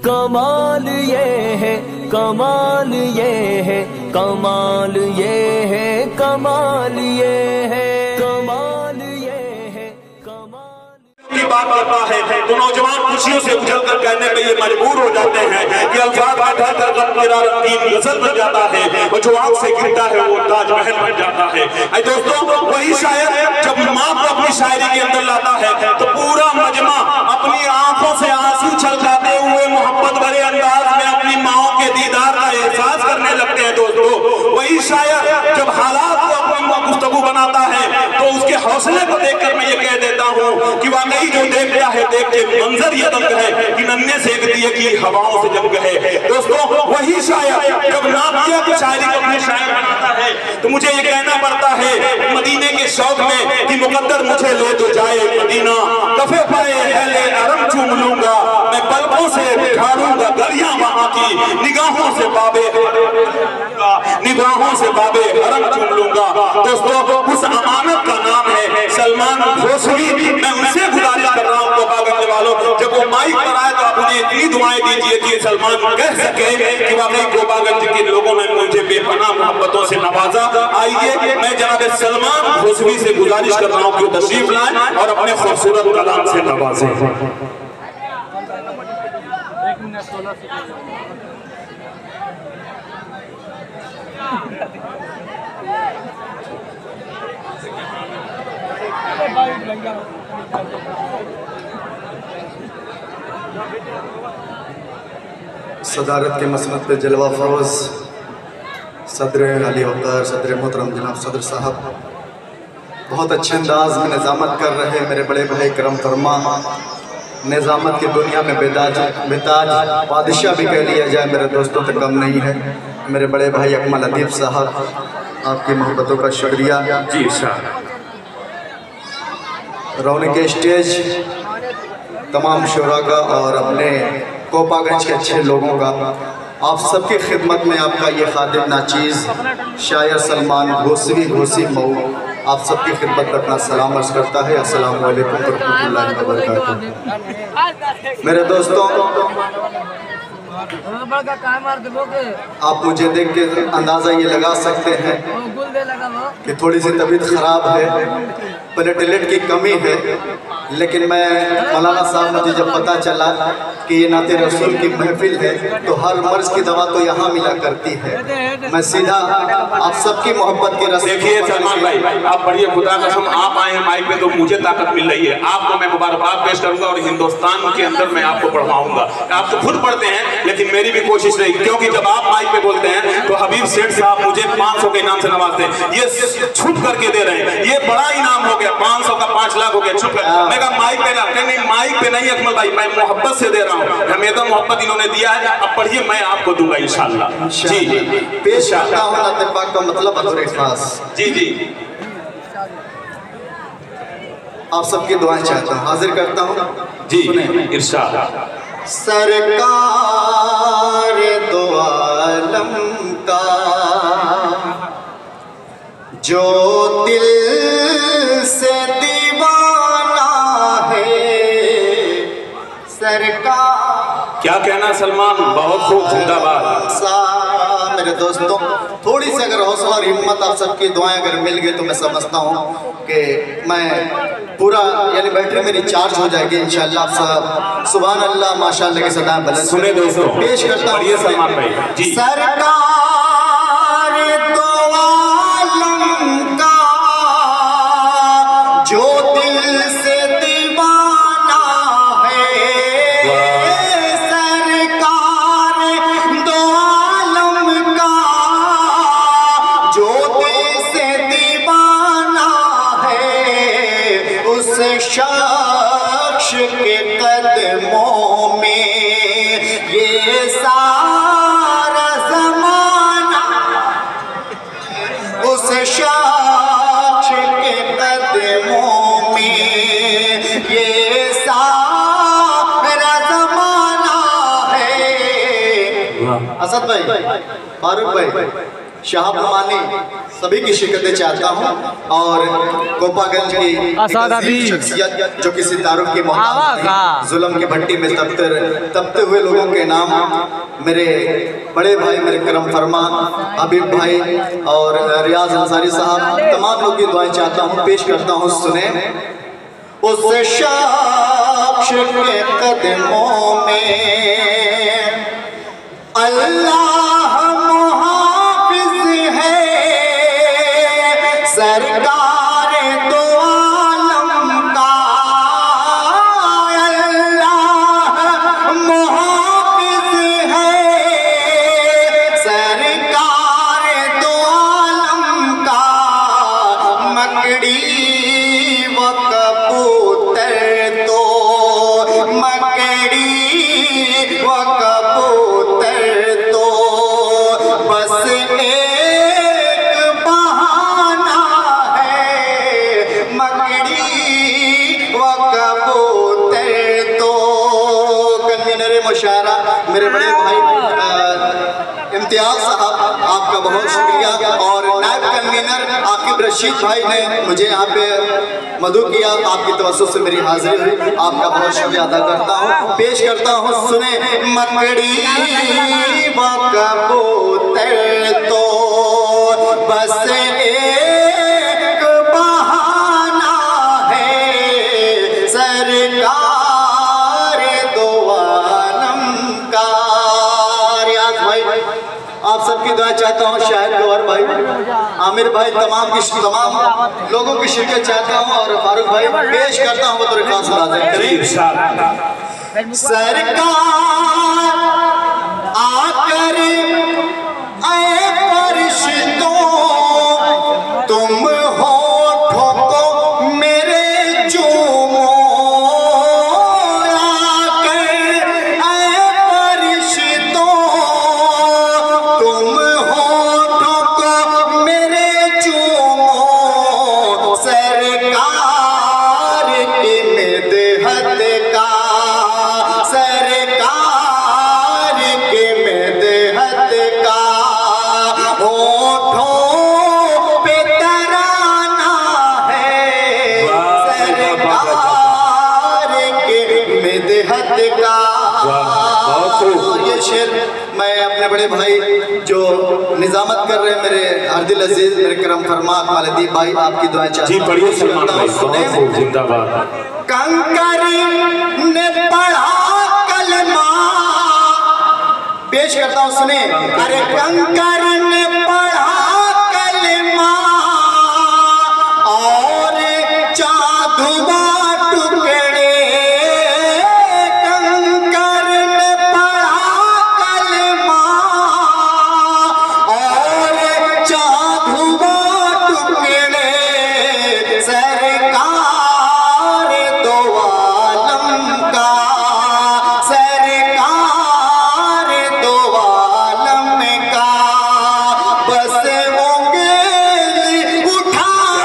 कमाल ये है, कमाल ये है, कमाल ये है, कमाल ये है, कमाल ये है, कमाल की बात करता है तो नौजवान खुशियों से उछल कर कहने पे ये मजबूर हो जाते हैं कि अल्फाज बैठा कर मेरा रंगीन गजल बन जाता है और जो आंख से गिरता है वो ताजमहल बन जाता है। ऐ दोस्तों, वही शायर जब माँ को अपनी शायरी के अंदर लाता है तो पूरा मजमा अपनी आंखों से आंसू छलकाते हुए मोहब्बत भरे अंदाज में अपनी माओ के दीदार का एहसास करने लगते हैं। दोस्तों, वही शायर जब हालात को अपनी गुफ्तगू बनाता है तो उसके हौसले को देखकर मैं ये कह देता हूँ कि वाकई जो देख लिया है, देख के मंजर ये दंग है कि नन्हे सेक दिए कि हवाओं से जम गए। दोस्तों, वही शायर जब नातिया की शायरी को अपने शायर बनाता है तो मुझे ये कहना पड़ता है मदीने के शौक में कि मुकद्दर मुझे ले तो जाए मदीना, कफे पाए अहले अरम चूम लूंगा, मैं पलकों से बिठारूंगा गरिया वहां की, निगाहों से बाबे हरम चूम लूंगा। दोस्तों, उस अमानत का नाम है सलमान घोसवी। मैं उनसे गुजारिश कर रहा हूँ गोपागंज वालों, जब वो माइक पर आए तो आप उन्हें इतनी दुआएं दीजिए कि सलमान कह सके कि वाकई गोपागंज के लोगों ने मुझे बेपनाह मोहब्बतों से नवाजा। आइए, मैं जनाब सलमान घोसवी से गुजारिश कर रहा हूँ कि वो तशरीफ लाएं और अपने खूबसूरत कलाम से नवाजें। सदारत के मसनद पे जलवा फरोज सदर अली अवतार सदर मोहतरम जनाब सदर साहब बहुत अच्छे अंदाज में निज़ामत कर रहे हैं। मेरे बड़े भाई करम फरमा, निज़ामत की दुनिया में बेताज बादशाह भी कह लिया जाए मेरे दोस्तों से कम नहीं है। मेरे बड़े भाई अकमल अदीब साहब, आपकी मोहब्बतों का शुक्रिया। जी साहब, रौनक स्टेज तमाम शुरा का और अपने कोपागंज के अच्छे लोगों का, आप सबकी खिदमत में आपका ये खादिम नाचीज़ शायर सलमान घोसी मऊ आप सबकी खिदमत में अपना सलाम अर्ज़ करता है। अस्सलाम वालेकुम रहमतुल्लाहि व बरकातहू। मेरे दोस्तों, आप मुझे देख के अंदाज़ा ये लगा सकते हैं कि थोड़ी सी तबीयत ख़राब है, प्लेटलेट की कमी है, लेकिन मैं मौलाना साहब मुझे जब पता चला कि ये नाते रसूल की महफिल है तो हर मर्ज की दवा तो यहाँ मिला करती है, मैं सीधा आप सबकी मोहब्बत के रस। देखिए सलमान भाई, आप बढ़िए, खुदा कसम आप आए हैं माइक पे तो मुझे ताकत मिल रही है। आपको मैं मुबारकबाद पेश करूंगा और हिंदुस्तान के अंदर मैं आपको पढ़वाऊंगा। आप तो खुद पढ़ते हैं लेकिन मेरी भी कोशिश रही, क्योंकि जब आप माइक पे बोलते हैं तो हबीब सेठ साहब मुझे 500 के इनाम से नवाजते हैं। ये छुप करके दे रहे हैं, ये बड़ा इनाम हो गया, 500 का 5 लाख हो गया। छुप कर मैं कहा माइक पे ना, नहीं माइक पे नहीं अकमल भाई, मैं मोहब्बत से दे रहा हूँ, हमेशा मोहब्बत इन्होंने दिया है। अब पढ़िए, मैं आपको दूंगा इंशाल्लाह। जी पेश करता हूँ नाते पाक का मतलब अज़र खास। जी आप सबकी दुआएं चाहता हूँ, हाजिर करता हूँ जी, इरशाद। सरकार दो आलम का जो दिल से दीवाना है, सरकार। क्या कहना सलमान, बहुत खूब, जिंदाबाद। मेरे दोस्तों, थोड़ी सी अगर हौसला और हिम्मत आप सबकी दुआएं अगर मिल गई तो मैं समझता हूँ कि मैं पूरा यानी बैटरी मेरी चार्ज हो जाएगी इंशाअल्लाह। आप सब सुभान अल्लाह माशाअल्लाह के सदाएं बुलंद। सुने दोस्तों, पेश करता हूँ सलमान भाई जी। सरकार दो आलम का जो दिल से दीवाना है, सरकार दो आलम का जो दिल से दीवाना है, उस शख्स के कदमों में ये सारा ज़माना, उस शख्स के कदमों में ये सारा ज़माना है। असद भाई, फारूक भाई, शहाब मानी सभी की शिकतें चाहता हूँ और गोपागंज की शख्सियत जो किसी दारू की मोहब्बत जुल्म की भट्टी में तपते हुए लोगों के नाम मेरे बड़े भाई मेरे करम फरमा हबीब भाई और रियाज अंसारी साहब तमाम लोगों की दुआएं चाहता हूँ, पेश करता हूँ। सुने उस शख्स के कदमों में अल्लाह मुहाफिज है, सरकार दो आलम का अल्लाह मुहाफिज है, सरकार दो आलम का मकड़ी व कबूतर तो मकड़ी व कबूतर तो बस एक बहाना है, मकड़ी व कबूतर तो। कन्वीनर मुशायरा मेरे बड़े भाई इम्तियाज साहब आपका बहुत शुक्रिया और नायब कन्वीनर आकिब रशीद भाई ने मुझे यहाँ पे मदू किया, आपकी तवज्जो से मेरी हाजिरी हुई, आपका बहुत शुक्रिया अदा करता हूँ। पेश करता हूँ सुने मकड़ी व कबूतर तो बस एक बहाना है, सरकार दो आलम का। रियाज भाई आप सबकी दुआ चाहता हूँ, शाहिद गौहर भाई, आमिर भाई, तमाम लोगों की शिरकत चाहता हूँ और फारूक भाई पेश करता हूँ बतौर खास सरकार आकर आए फरिश्तों तुम होठों को मेरे चूमो, आकर आए फरिश्तों तुम होठों को मेरे चूमो, सरकार की मिदहत का, सरकार की मिदहत का होठों पे तराना है, सरकार की मिदहत का। ये शेर मैं अपने बड़े भाई जो निजामत कर रहे हैं मेरे हरदिल अजीज मेरे करम फरमा मालदीप भाई आपकी दुआएं चाहता हूं। पढ़िए सलमान जिंदाबाद। कंकर ने पढ़ा कलमा, पेश करता हूं सुने, अरे कंकर ने पढ़ा कलमा और चांदुआ टुकड़े, कंकर ने पढ़ा कलमा और चांदुआ टुकड़े, सरकार दो आलम का, सरकार दो आलम का बस उंगली उठा।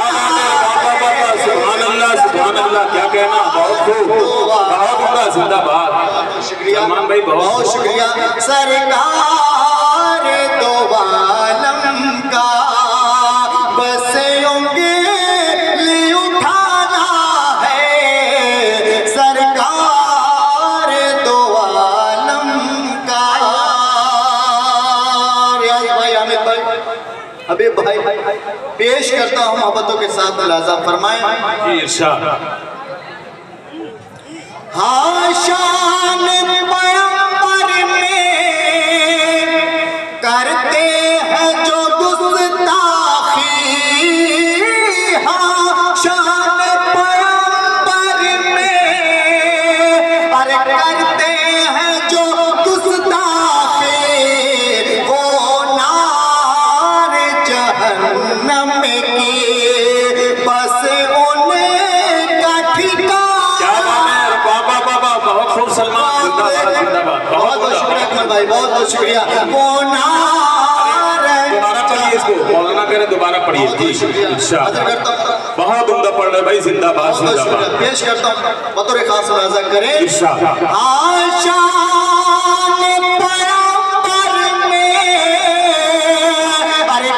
सुभान अल्लाह, क्या कहना, बहुत खूब, बहुत जिंदाबाद। शुक्रिया भाई, बहुत शुक्रिया। सरकार दो आलम का बस उंगली उठाना है, सरकार दो आलम का। रियाज भाई, हामिद भाई, हबीब भाई पेश करता हूँ मोहब्बतों के साथ मुलाजा फरमाएं। इरशाद। हाँ शान पैगंबर में करते हैं जो गुस्ताखी, हाँ शान पैगंबर में अरे करते हैं जो गुस्ताखी, वो नार जहन्नम की बस उनका ठिकाना। सलमान जिंदाबाद। बहुत बहुत शुक्रिया अकमल भाई, बहुत बहुत शुक्रिया। दोबारा पढ़िए इसको, मौलाना करें दोबारा पढ़िए जी। इंशाअल्लाह बहुत उम्दा पढ़ रहे भाई, जिंदाबाद जिंदाबाद। पेश करता हूँ बतौर खास मुलाजा करें। इंशाअल्लाह। आशान पैगंबर में अरे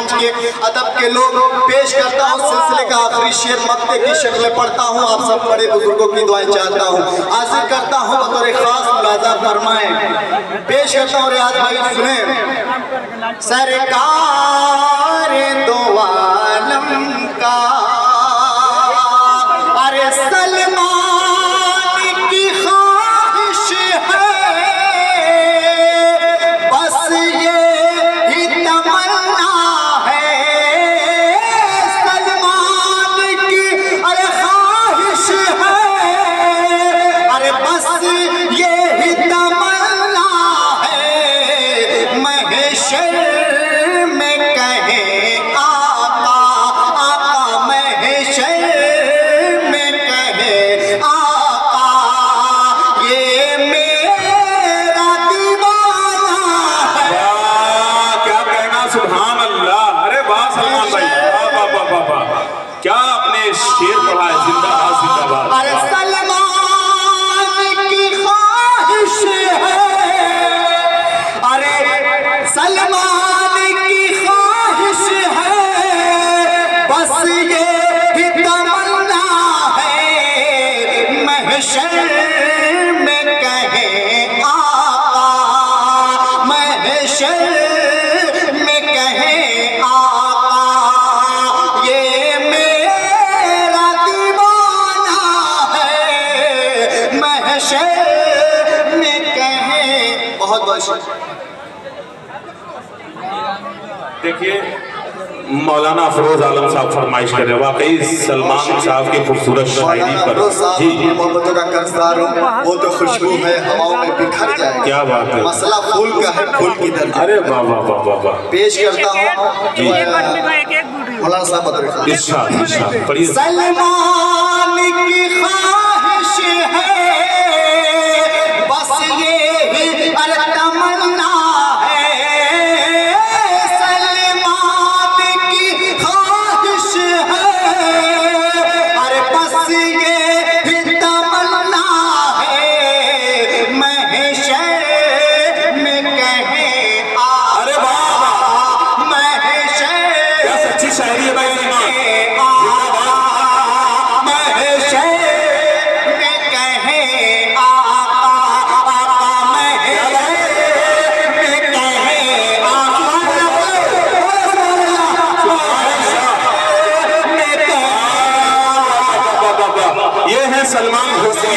मंच के अदब के लोग, पेश करता हूँ सिलसिले का आखिरी शेर मक्ते की शक्ल में पढ़ता हूँ। आप सब बड़े बुजुर्गों की दुआएं चाहता हूँ, हाजिर करता हूँ बतौर खास मुलाजा फरमाएं। पेश करता हूँ रियाज भाई सुने। सरकार दो आलम का अरे सलमान की ख्वाहिश है, बस ये ही तमन्ना है। सलमान की अरे ख्वाहिश है, अरे बस ये ही तमन्ना है। महशर में कहे आका, आका महशर में कहे आका, ये मेरा दीवाना है। क्या कहना, सुभान अल्लाह। अरे वाह सलमान भाई, वाह वाह वाह वाह वाह, क्या आपने शेर पढ़ा है। जिंदाबाद जिंदाबाद। अरे सलमान की ख्वाहिश है, अरे सलमान की ख्वाहिश है, बस ये ही तमन्ना है। महशर में कहे आका, महशर में कहे आका, ये मेरा दीवाना है। महशर में कहे। बहुत बहुत शुक्रिया। देखिए मौलाना अफरोज आलम साहब फरमाइश कर रहे हैं, वाकई सलमान साहब की खूबसूरत शायरी पर जी मोहब्बतों का कर्जदार हूँ, वो तो खुशबू है हवाओं में बिखर जाए। क्या बात है। मसला फूल का है, फूल की दर्द। अरे वाह वाह वाह वाह वाह। पेश करता हूँ जी मौलाना साहब बतौर इरशाद इरशाद पढ़िए। सलमान की ख्वाहिश है, बस ये ही अरे तमन्ना है। सलमान की ख्वाहिश है, अरे बस ये ही तमन्ना है। महशर में कहे आका, अरे वाह वाह, महशर क्या सच्ची शायरी है भाई सलमान। ये है सलमान हुसैन।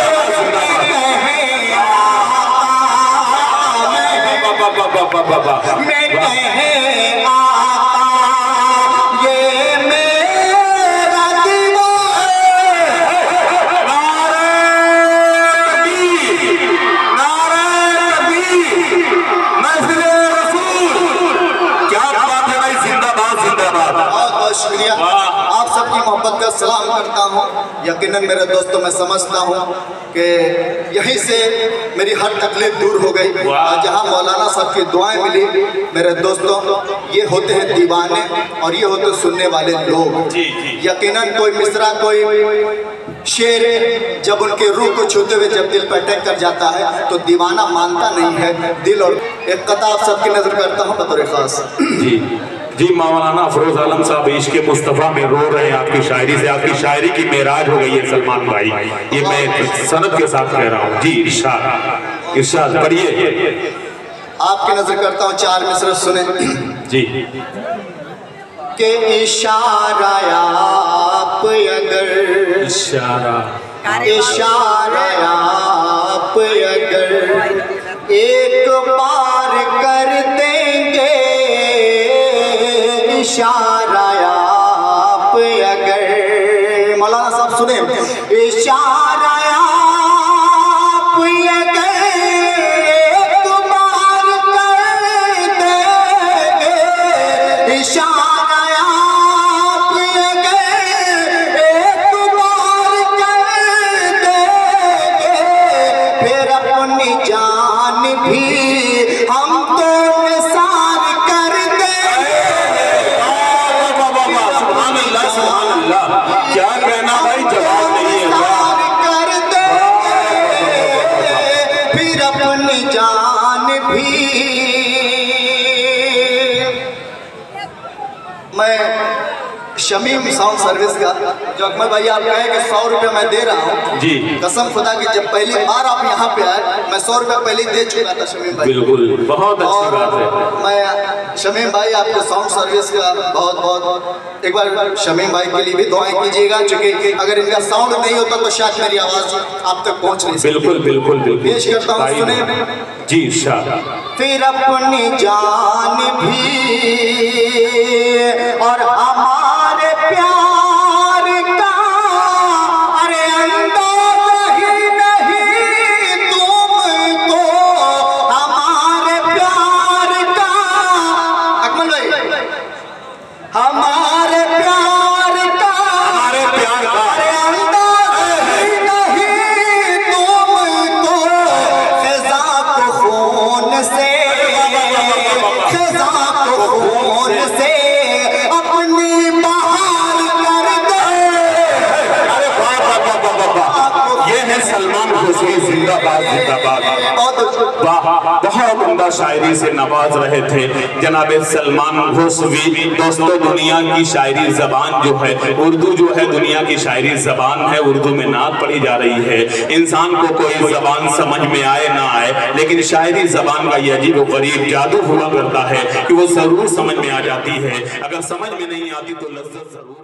शुक्रिया, आप सबकी मोहब्बत का सलाम करता हूँ। यकीनन मेरे दोस्तों मैं समझता हूँ कि यहीं से मेरी हर तकलीफ दूर हो गई। और जहाँ मौलाना साहब की दुआएं मिली मेरे दोस्तों, ये होते हैं दीवाने और ये होते सुनने वाले लोग। यकीनन कोई मिसरा कोई शेर जब उनके रूह को छूते हुए जब दिल पर अटैक कर जाता है तो दीवाना मानता नहीं है दिल। और एक कथा आप सबकी नजर करता हूँ बतौर खास। जी जी मौलाना अफरोज आलम साहब इश्क़ मुस्तफ़ा में रो रहे हैं आपकी शायरी से। आपकी शायरी की मेराज हो गई है सलमान भाई, ये मैं सनद के साथ कह रहा हूँ। जी इरशाद इरशाद पढ़िए। आपकी नजर करता हूँ, चार मिसरे सुने जी। के इशारा आप अगर, इशारा आप अगर एक बार कर देंगे, इशारा आप अगर, मौलाना साहब सुने, इशारा आप अगर एक बार कर देंगे, इशारा आप अगर एक बार कर देंगे, फिर अपनी जान भी हम तो निसार कर देंगे। क्या कहना भाई, जवाब नहीं है। मैं शमीम साउंड सर्विस का, जो अकमल भाई आप कहे कि 100 रुपये मैं दे रहा हूँ जी, कसम खुदा की जब पहली बार आप यहाँ पे आए मैं 100 रुपये पहले दे चुका था शमीम भाई। बिल्कुल, बहुत अच्छी बात है। मैं शमीम भाई आपको साउंड सर्विस का बहुत बहुत एक बार शमीम भाई के लिए भी दुआएं कीजिएगा, क्योंकि अगर इनका साउंड नहीं होता तो शायद मेरी आवाज़ आप तक पहुँच नहीं सकती। बिल्कुल बिल्कुल बिल्कुल पेश करता हूँ, सुने जी इरशाद। फिर अपनी जान भी और हमारे प्यार का अरे अंदाज़ ही नहीं तुमको, हमारे प्यार का अकमल भाई, हमारे प्यार का अरे अंदाज़ ही नहीं तुमको, ख़ज़ा को खून से, ख़ज़ा को खून से अपनी बहार कर दे। अरे वाह वाह वाह वाह वाह, ये है सलमान खुशी जिंदाबाद जिंदाबाद। वाह, बहुत उम्दा शायरी से नवाज रहे थे जनाब सलमान घोसवी। दोस्तों, दुनिया की शायरी जबान जो है उर्दू जो है दुनिया की शायरी जबान है। उर्दू में नात पढ़ी जा रही है। इंसान को कोई जबान समझ में आए ना आए, लेकिन शायरी जबान का ये अजीब गरीब जादू हुआ करता है कि वो जरूर समझ में आ जाती है। अगर समझ में नहीं आती तो लज्जत जरूर